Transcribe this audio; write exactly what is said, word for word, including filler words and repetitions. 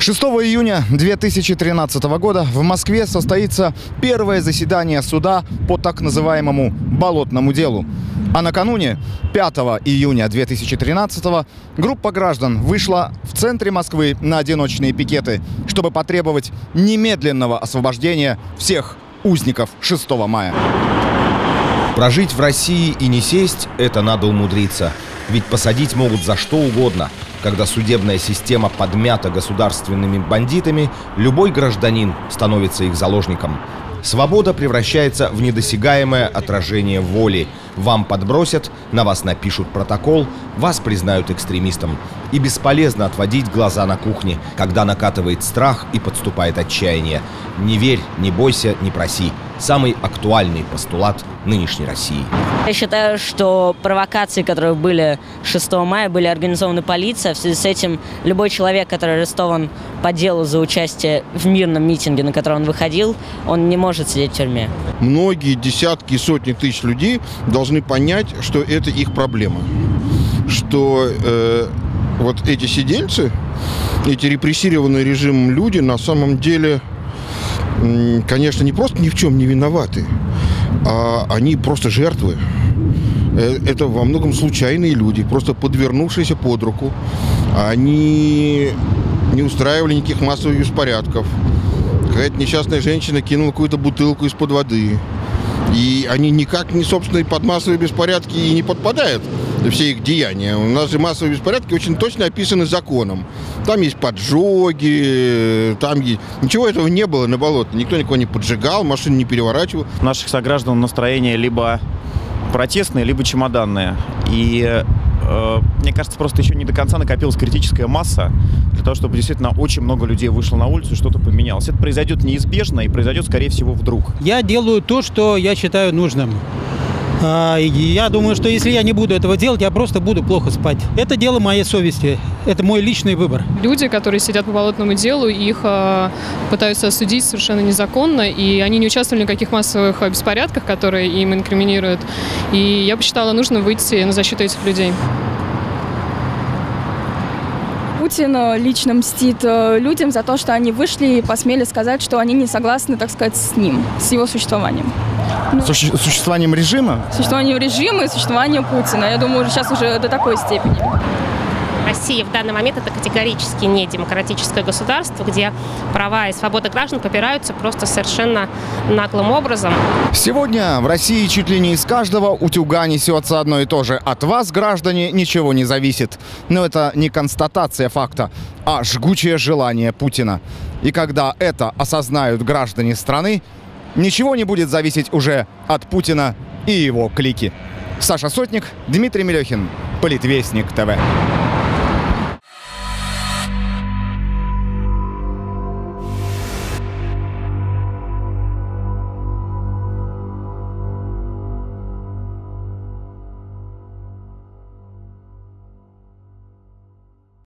шестого июня две тысячи тринадцатого года в Москве состоится первое заседание суда по так называемому «болотному делу». А накануне, пятого июня две тысячи тринадцатого, группа граждан вышла в центре Москвы на одиночные пикеты, чтобы потребовать немедленного освобождения всех узников шестого мая. Прожить в России и не сесть – это надо умудриться. Ведь посадить могут за что угодно. Когда судебная система подмята государственными бандитами, любой гражданин становится их заложником. Свобода превращается в недосягаемое отражение воли. Вам подбросят, на вас напишут протокол, вас признают экстремистом. И бесполезно отводить глаза на кухне, когда накатывает страх и подступает отчаяние. Не верь, не бойся, не проси. Самый актуальный постулат нынешней России. Я считаю, что провокации, которые были шестого мая, были организованы полицией. В связи с этим любой человек, который арестован по делу за участие в мирном митинге, на который он выходил, он не может сидеть в тюрьме. Многие десятки и сотни тысяч людей должны понять, что это их проблема. Что э, вот эти сидельцы, эти репрессированные режимом люди на самом деле, конечно, не просто ни в чем не виноваты, а они просто жертвы. Это во многом случайные люди, просто подвернувшиеся под руку. Они не устраивали никаких массовых беспорядков. Какая-то несчастная женщина кинула какую-то бутылку из-под воды. И они никак не, собственно, под массовые беспорядки и не подпадают, все их деяния. У нас же массовые беспорядки очень точно описаны законом. Там есть поджоги, там есть... Ничего этого не было на болоте. Никто никого не поджигал, машины не переворачивал. У наших сограждан настроение либо протестное, либо чемоданное. И э, мне кажется, просто еще не до конца накопилась критическая масса для того, чтобы действительно очень много людей вышло на улицу и что-то поменялось. Это произойдет неизбежно и произойдет, скорее всего, вдруг. Я делаю то, что я считаю нужным. Я думаю, что если я не буду этого делать, я просто буду плохо спать. Это дело моей совести. Это мой личный выбор. Люди, которые сидят по болотному делу, их э, пытаются осудить совершенно незаконно, и они не участвовали в никаких массовых беспорядках, которые им инкриминируют. И я посчитала, нужно выйти на защиту этих людей. Путин лично мстит людям за то, что они вышли и посмели сказать, что они не согласны, так сказать, с ним, с его существованием. Ну, Суще существованием режима? Существованием режима и существованием Путина. Я думаю, уже сейчас уже до такой степени. Россия в данный момент это категорически не демократическое государство, где права и свободы граждан попираются просто совершенно наглым образом. Сегодня в России чуть ли не из каждого утюга несется одно и то же. От вас, граждане, ничего не зависит. Но это не констатация факта, а жгучее желание Путина. И когда это осознают граждане страны, ничего не будет зависеть уже от Путина и его клики. Саша Сотник, Дмитрий Мелехин, Политвестник ТВ.